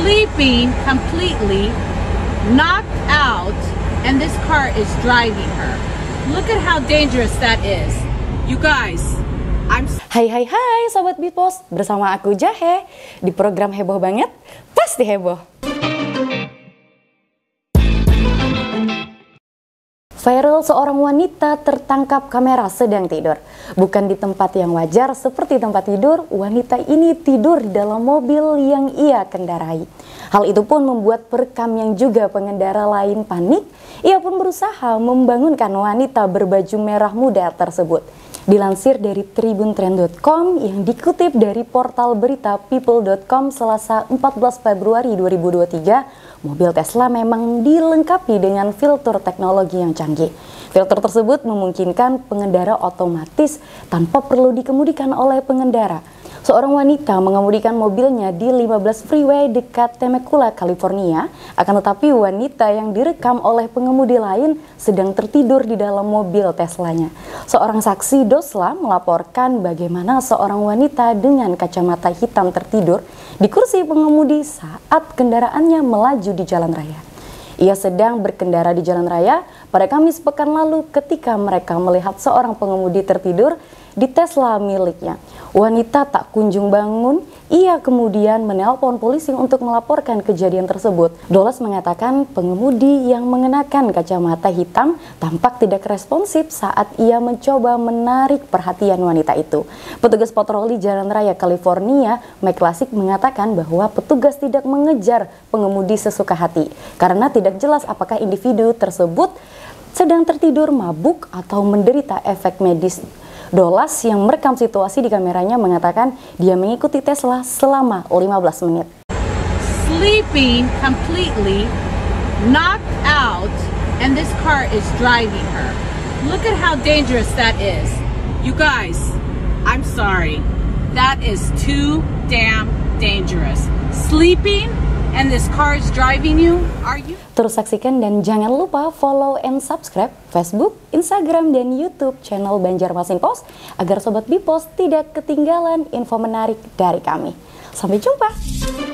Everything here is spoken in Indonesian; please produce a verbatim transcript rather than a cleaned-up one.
sleeping completely, knocked out, and this car is driving her. Look at how dangerous that is. You guys, I'm... Hai hai hai Sobat Bipos, bersama aku Jahe di program Heboh Banget, Pasti Heboh. Viral seorang wanita tertangkap kamera sedang tidur. Bukan di tempat yang wajar seperti tempat tidur, wanita ini tidur di dalam mobil yang ia kendarai. Hal itu pun membuat perekam yang juga pengendara lain panik. Ia pun berusaha membangunkan wanita berbaju merah muda tersebut. Dilansir dari tribun trend dot com yang dikutip dari portal berita people dot com Selasa empat belas Februari dua ribu dua puluh tiga, mobil Tesla memang dilengkapi dengan filter teknologi yang canggih. Filter tersebut memungkinkan pengendara otomatis tanpa perlu dikemudikan oleh pengendara. Seorang wanita mengemudikan mobilnya di lima belas freeway dekat Temecula, California. Akan tetapi wanita yang direkam oleh pengemudi lain sedang tertidur di dalam mobil Teslanya. Seorang saksi Dosla melaporkan bagaimana seorang wanita dengan kacamata hitam tertidur di kursi pengemudi saat kendaraannya melaju di jalan raya. Ia sedang berkendara di jalan raya pada Kamis pekan lalu ketika mereka melihat seorang pengemudi tertidur di Tesla miliknya. Wanita tak kunjung bangun, ia kemudian menelpon polisi untuk melaporkan kejadian tersebut. Dolas mengatakan pengemudi yang mengenakan kacamata hitam tampak tidak responsif saat ia mencoba menarik perhatian wanita itu. Petugas patroli Jalan Raya California, Mike Lasik, mengatakan bahwa petugas tidak mengejar pengemudi sesuka hati karena tidak jelas apakah individu tersebut sedang tertidur, mabuk, atau menderita efek medis. Dolas yang merekam situasi di kameranya mengatakan dia mengikuti Tesla selama lima belas menit. Sleeping completely, knocked out, and this car is driving her. Look at how dangerous that is. You guys, I'm sorry. That is too damn dangerous. Sleeping and this car is driving you? Are you? Terus saksikan dan jangan lupa follow and subscribe Facebook, Instagram, dan YouTube channel Banjarmasin Post agar Sobat Bipos tidak ketinggalan info menarik dari kami. Sampai jumpa!